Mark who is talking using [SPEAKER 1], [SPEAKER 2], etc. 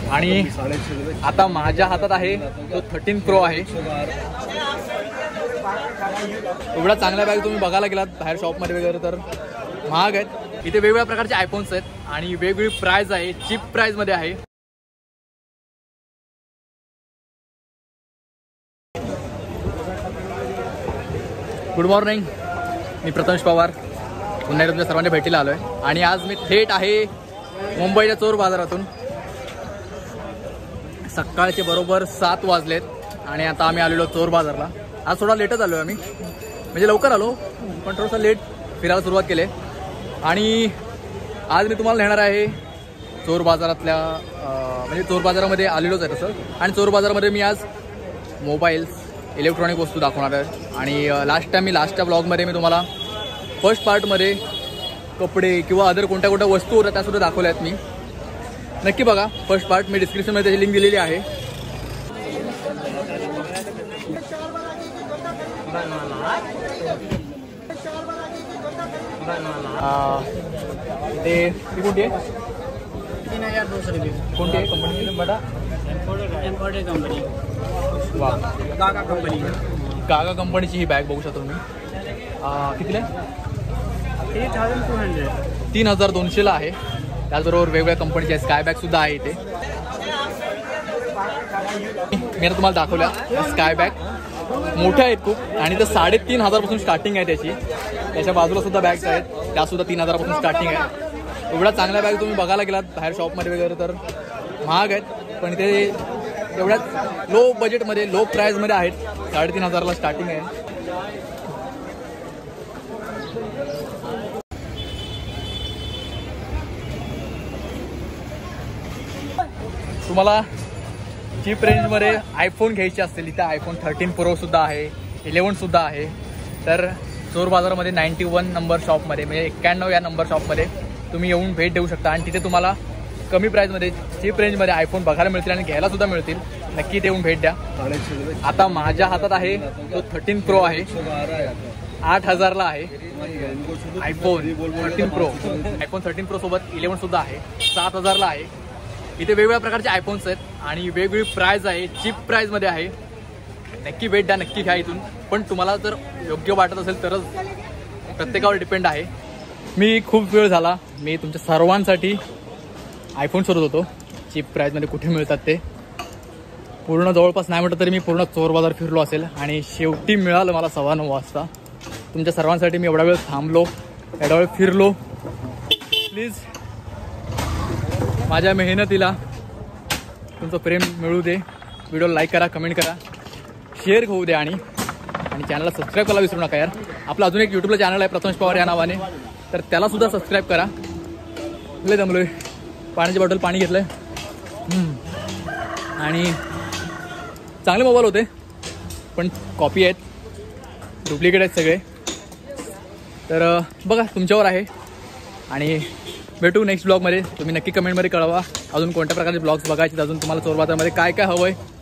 [SPEAKER 1] आणि आता माझ्या हातात आहे तो 13 प्रो आहे। एवढा चांगला बॅग तुम्ही बघायला गेलात बाहेर शॉपमध्ये वगैरे तर महाग आहेत। इथे वेगवेगळ्या प्रकारचे आयफोन्स आहेत आणि वेगवेगळी प्राइस आहे, चीप प्राइस मध्ये आहे। गुड मॉर्निंग, मी प्रथमेश पवार पुन्हा तुमच्या सर्वांच्या भेटीला आलोय आणि आज मी थेट आहे मुंबईच्या चोर बाजारातून। सकाळचे बरोबर 7 वाजलेत आणि आता आम्ही आलेलो चोर बाजारला। आज थोडा लेटच आलो आम्ही, म्हणजे लवकर आलो पण थोडासा लेट फिरायला सुरुवात केली आणि आज मी तुम्हाला नेणार आहे चोर बाजारातल्या म्हणजे चोर बाजारामध्ये आलेलोच आहे तसं। आणि चोर बाजारामध्ये मी आज मोबाईल्स, इलेक्ट्रॉनिक वस्तू दाखवणार आहे आणि लास्टच्या ब्लॉगमध्ये मी तुम्हाला फर्स्ट पार्टमध्ये कपडे किंवा अदर कोणत्या वस्तू होत्या त्यासुद्धा दाखवल्या आहेत। मी नक्की बघा फर्स्ट पार्ट, मी डिस्क्रिप्शनमध्ये त्याची लिंक दिलेली आहे। ते कोणती आहे?
[SPEAKER 2] 3200 रुपये।
[SPEAKER 1] कोणती आहे कंपनी? बडा
[SPEAKER 2] एम्पॉर्टेड कंपनी।
[SPEAKER 1] वा,
[SPEAKER 2] गागा कंपनी।
[SPEAKER 1] गागा कंपनीची ही बॅग बघू शकता तुम्ही। कितीला आहे?
[SPEAKER 2] 3200।
[SPEAKER 1] 3200ला आहे। त्याचबरोबर वेगवेगळ्या कंपनीचे स्काय बॅग सुद्धा आहे इथे। मी आता तुम्हाला दाखवल्या स्काय बॅग मोठ्या आहेत खूप आणि ते 3500 पासून स्टार्टिंग आहे त्याची। त्याच्या बाजूला सुद्धा बॅग्स आहेत, त्या सुद्धा 3000 पासून स्टार्टिंग आहे। एवढा चांगल्या बॅग तुम्ही बघायला गेलात बाहेर शॉपमध्ये वगैरे तर महाग आहेत, पण ते एवढ्याच लो बजेटमध्ये, लो प्राईजमध्ये आहेत। 3500ला स्टार्टिंग आहे। तुम्हाला चीप रेंजमध्ये आयफोन घ्यायचे असतील, इथे आयफोन 13 प्रो सुद्धा आहे, 11 सुद्धा आहे। तर चोर बाजारामध्ये 91 नंबर शॉपमध्ये म्हणजे 91 या नंबर शॉपमध्ये तुम्ही येऊन भेट देऊ शकता आणि तिथे तुम्हाला कमी प्राईजमध्ये, चीप रेंजमध्ये आयफोन बघायला मिळतील आणि घ्यायला सुद्धा मिळतील। नक्की इथे येऊन भेट द्या। आता माझ्या हातात आहे तो 13 प्रो आहे, 8000ला आहे आयफोन 13 प्रो। आयफोन 13 प्रो सोबत 11 सुद्धा आहे, 7000ला आहे। इथे वेगवेगळ्या प्रकारचे आयफोन्स आहेत आणि वेगवेगळी प्राइस आहे, चीप प्राइसमध्ये आहे। नक्की भेट द्या, नक्की घ्या इथून। पण तुम्हाला जर योग्य वाटत असेल तरच, प्रत्येकावर डिपेंड आहे। मी खूप वेळ झाला मी तुमच्या सर्वांसाठी आयफोन शोधत होतो, चीप प्राइसमध्ये कुठे मिळतात ते। पूर्ण जवळपास नाही म्हटलं तरी मी पूर्ण चोर बाजार फिरलो असेल आणि शेवटी मिळालं मला 9:15 वाजता। तुमच्या सर्वांसाठी मी एवढा वेळ थांबलो, एवढा वेळ फिरलो। प्लीज माझ्या मेहनतीला तुमचं प्रेम मिळू दे। व्हिडिओला लाईक करा, कमेंट करा, शेअर होऊ दे आणि चॅनलला सबस्क्राईब करायला विसरू नका यार। आपलं अजून एक यूट्यूबला चॅनल आहे प्रथमेश पवार या नावाने, तर त्यालासुद्धा सबस्क्राईब करा। लय जमलोय, पाण्याची बॉटल पाणी घेतलंय आणि चांगले मोबाईल होते पण कॉपी आहेत, डुप्लिकेट आहेत सगळे। तर बघा तुमच्यावर आहे आणि भेटू नेक्स्ट ब्लॉगमध्ये। तुम्ही नक्की कमेंटमध्ये कळवा अजून कोणत्या प्रकारचे ब्लॉग्स बघायचे, अजून तुम्हाला चोर बाजारमध्ये काय काय हवं आहे